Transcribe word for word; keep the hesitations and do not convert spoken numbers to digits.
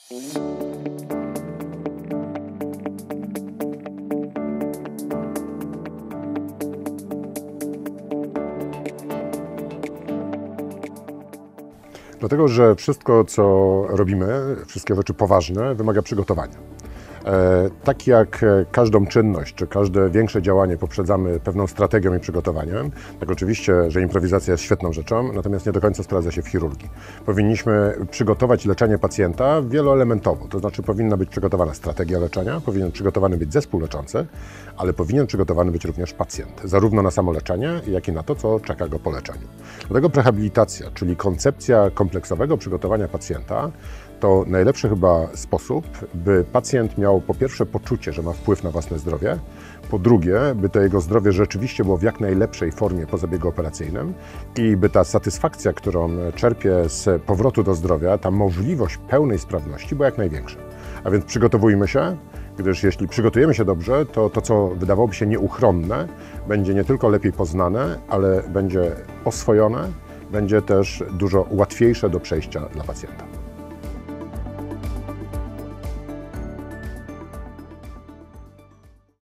Dlatego, że wszystko, co robimy, wszystkie rzeczy poważne, wymaga przygotowania. E, tak jak każdą czynność, czy każde większe działanie poprzedzamy pewną strategią i przygotowaniem, tak oczywiście, że improwizacja jest świetną rzeczą, natomiast nie do końca sprawdza się w chirurgii. Powinniśmy przygotować leczenie pacjenta wieloelementowo, to znaczy powinna być przygotowana strategia leczenia, powinien przygotowany być zespół leczący, ale powinien przygotowany być również pacjent, zarówno na samo leczenie, jak i na to, co czeka go po leczeniu. Dlatego prehabilitacja, czyli koncepcja kompleksowego przygotowania pacjenta, to najlepszy chyba sposób, by pacjent miał po pierwsze poczucie, że ma wpływ na własne zdrowie, po drugie, by to jego zdrowie rzeczywiście było w jak najlepszej formie po zabiegu operacyjnym i by ta satysfakcja, którą czerpie z powrotu do zdrowia, ta możliwość pełnej sprawności była jak największa. A więc przygotowujmy się, gdyż jeśli przygotujemy się dobrze, to to, co wydawałoby się nieuchronne, będzie nie tylko lepiej poznane, ale będzie oswojone, będzie też dużo łatwiejsze do przejścia dla pacjenta.